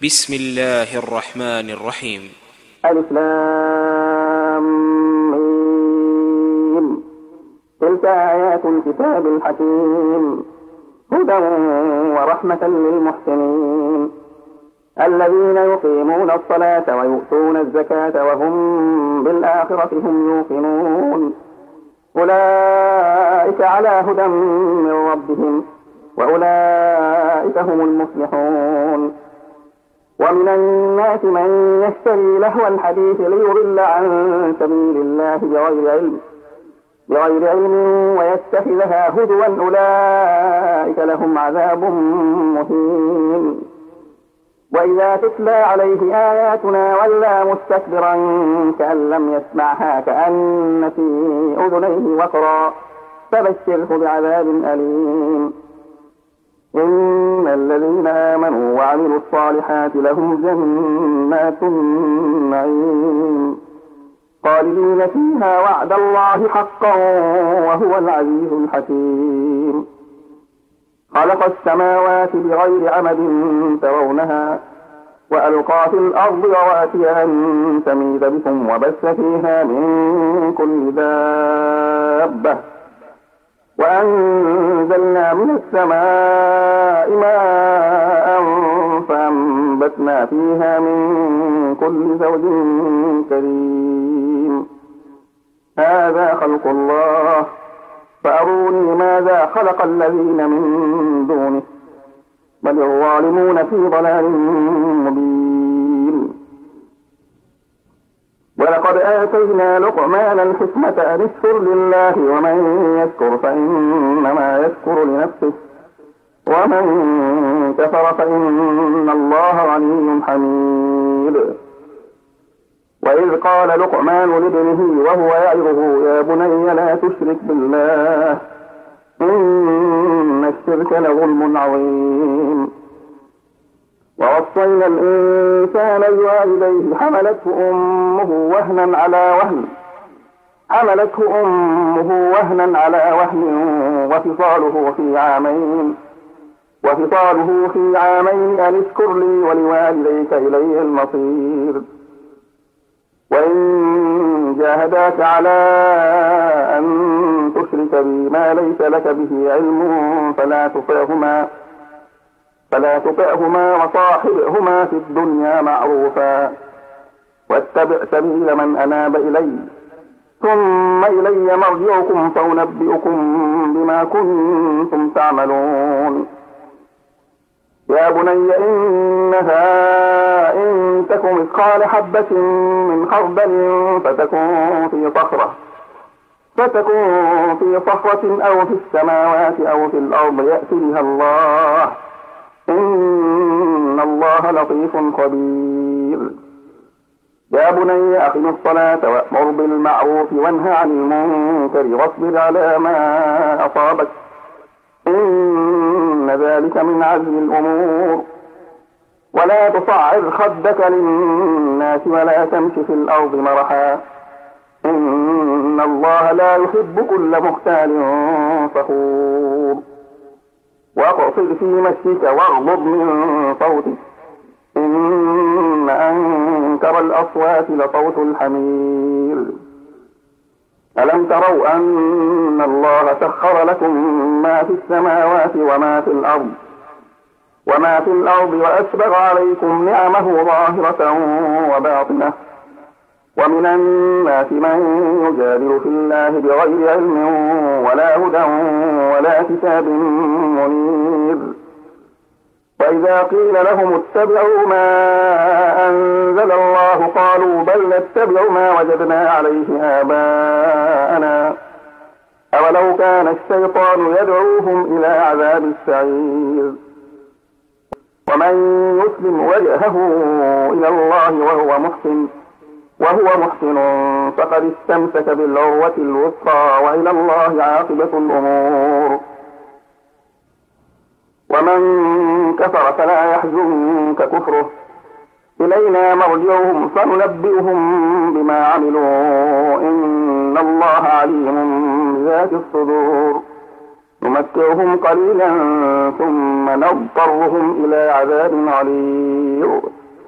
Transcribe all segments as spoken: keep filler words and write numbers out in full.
بسم الله الرحمن الرحيم. ألف لام ميم. تلك آيات الكتاب الحكيم هدى ورحمة للمحسنين الذين يقيمون الصلاة ويؤتون الزكاة وهم بالآخرة هم يوقنون أولئك على هدى من ربهم وأولئك هم المفلحون. ومن الناس من يشتري لهو الحديث ليضل عن سبيل الله بغير علم بغير علم ويتخذها هزوا أولئك لهم عذاب مهين. وإذا تتلى عليه آياتنا ولى مستكبرا كأن لم يسمعها كأن في أذنيه وقرا فبشره بعذاب أليم. إن الذين آمنوا وعملوا الصالحات لهم جنات النعيم خالدين فيها وعد الله حقا وهو العزيز الحكيم. خلق السماوات بغير عمد ترونها وألقى في الأرض رواسي أن تميد بكم وبث فيها من كل دابة وأنزلنا من السماء ماء فأنبتنا فيها من كل زوج كريم. هذا خلق الله فأروني ماذا خلق الذين من دونه بل الظالمون في ضلال مبين. ولقد آتينا لقمان الحكمة أن اشكر لله ومن يشكر فإنما يشكر لنفسه ومن كفر فإن الله غني حميد. وإذ قال لقمان لابنه وهو يعظه يا بني لا تشرك بالله إن الشرك لظلم عظيم. ووصينا الإنسان بوالديه حملته أمه وهنا على وهن حملته أمه وهنا على وهن وفصاله في عامين وفصاله في عامين أن اشكر لي ولوالديك إلي المصير. وإن جاهداك على أن تشرك بي ما ليس لك به علم فلا تطعهما فلا تطعهما وصاحبهما في الدنيا معروفا واتبع سبيل من أناب إلي ثم إلي مرجعكم فأنبئكم بما كنتم تعملون. يا بني إنها إن تك مثقال حبة من خردل فتكن في صخرة فتكن في صخرة أو في السماوات أو في الأرض يأت بها الله إن الله لطيف خبير. يا بني أقم الصلاة وأمر بالمعروف وانه عن المنكر واصبر على ما أصابك إن ذلك من عزم الأمور. ولا تصعر خدك للناس ولا تمش في الأرض مرحا إن الله لا يحب كل مختال فخور. واقصد في مشيك واغضض من صوتك إن أنكر الأصوات لصوت الحمير. ألم تروا أن الله سخر لكم ما في السماوات وما في الأرض وما في الأرض وأسبغ عليكم نعمه ظاهرة وباطنة. ومن الناس من يجادل في الله بغير علم ولا هدى ولا كتاب منير. وإذا قيل لهم اتبعوا ما أنزل الله قالوا بل نتبع ما وجدنا عليه آباءنا أولو كان الشيطان يدعوهم إلى عذاب السعير. ومن يسلم وجهه إلى الله وهو محسن وهو محسن فقد استمسك بالعروة الوثقى وإلى الله عاقبة الأمور. ومن كفر فلا يحزنك كفره إلينا مرجعهم فننبئهم بما عملوا إن الله عليم بذات الصدور. نمتعهم قليلا ثم نضطرهم إلى عذاب غليظ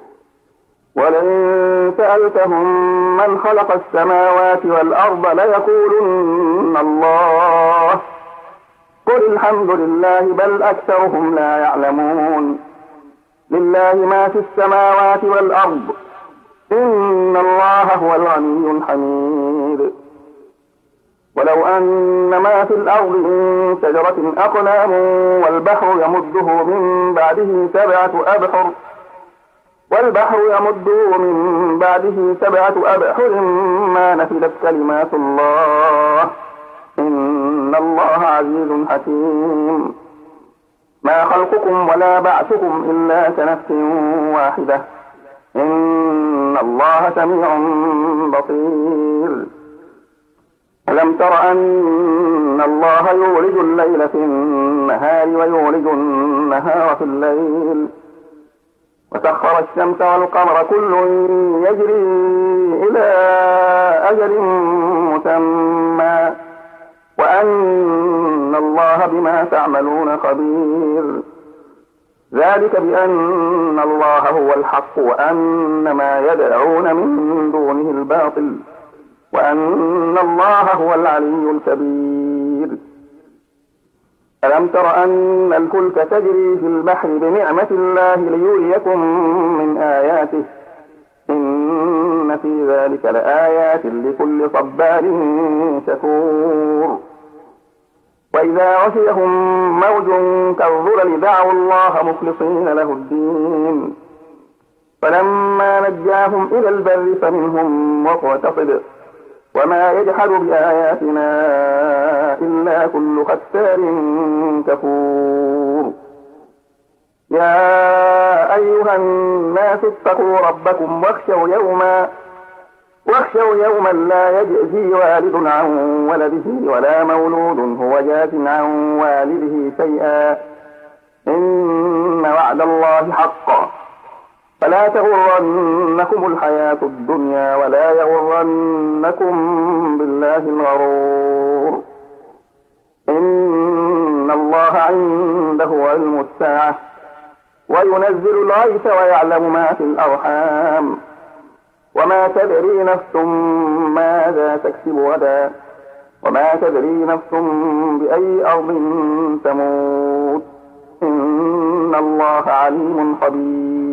ولئن سألتهم من خلق السماوات والأرض ليقولن الله قل الحمد لله بل أكثرهم لا يعلمون لله ما في السماوات والأرض إن الله هو الغني الحميد ولو أن ما في الأرض من شجرة أقلام والبحر يمده من بعده سبعة أبحر والبحر يمده من بعده سبعة أبحر ما نفدت كلمات الله إن الله عزيز حكيم ما خلقكم ولا بعثكم إلا كنفس واحدة إن الله سميع بصير ألم تر أن الله يولج الليل في النهار ويولج النهار في الليل وسخر الشمس والقمر كل يجري إلى أجل مسمى وأن الله بما تعملون خبير ذلك بأن الله هو الحق وأن ما يدعون من دونه الباطل وأن الله هو العلي الكبير ألم تر أن الفلك تجري في البحر بنعمة الله ليريكم من آياته إن في ذلك لآيات لكل صبار شكور وإذا غشيهم موج كالظلل دعوا الله مخلصين له الدين فلما نجاهم إلى البر فمنهم مقتصد وما يجحد بآياتنا إلا كل ختار كفور يا أيها الناس اتقوا ربكم واخشوا يوما واخشوا يوما لا يجزي والد عن ولده ولا مولود هو جاز عن والده شيئا إن وعد الله حق فلا تغرنكم الحياة الدنيا ولا يغرنكم بالله الغرور إن الله عنده علم الساعة وينزل الغيث ويعلم ما في الأرحام وما تدري نفس ماذا تكسب غدا وما تدري نفس بأي أرض تموت إن الله عليم خبير